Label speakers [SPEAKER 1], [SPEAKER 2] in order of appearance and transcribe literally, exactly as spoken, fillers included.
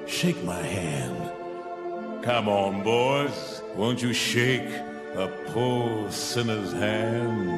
[SPEAKER 1] shake my hand. Come on, boys. Won't you shake a poor sinner's hand?